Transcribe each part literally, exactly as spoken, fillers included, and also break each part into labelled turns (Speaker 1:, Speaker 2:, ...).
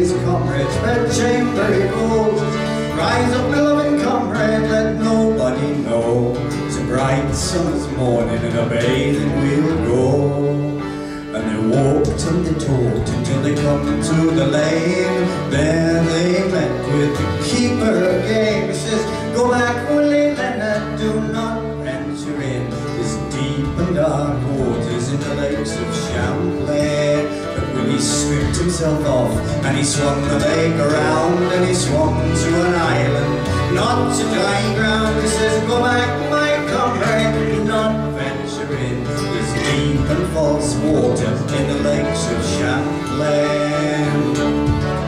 Speaker 1: his comrade's bedchamber he goes. Rise up, my loving comrade, let nobody know. It's a bright summer's morning and a bathing we'll go. And they walked and they talked until they come to the lane. There they met with the keeper again. He says, go back, Willie Leonard, do not venture in this deep and dark waters in the lakes of Champlain. But Willie stripped himself off and he swung the lake around, and he swung to an island, not to dry ground. He says, go back, my comrade, do not venture in this deep and false water in the lakes of Champlain.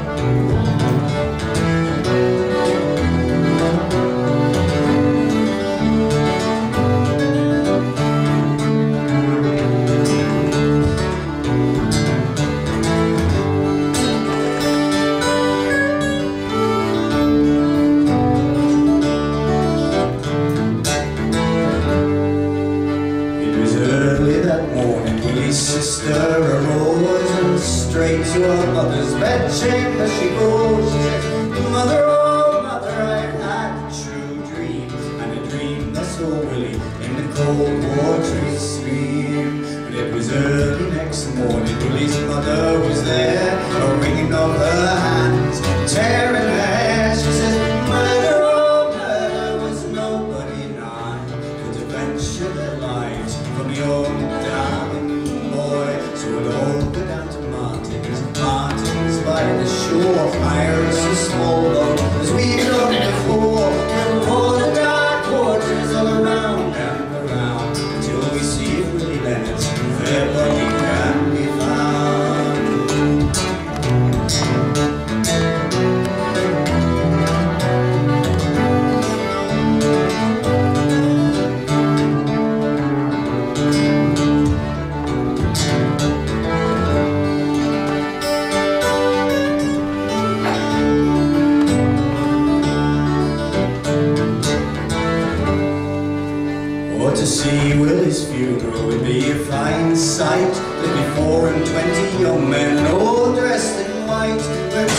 Speaker 1: Sister arose and straight to her mother's bedchamber she goes. She says, mother, oh mother, I've had a true dream, and a dream that saw Willie in the cold watery stream. And it was early next morning, Willie's mother was there, a wringing of her hands, tearing her hair. She says, mother, oh mother, was nobody nigh could to venture their lives from your darling boy. So we'll all go down to Martin's, Martin's by the shore. Iris a small boat as we've done before. We'll roll the dark waters all around and around until we see if Willie Leonard's fair body can be found. To see Willie's funeral would be a fine sight. There'd be four and twenty young men all dressed in white, with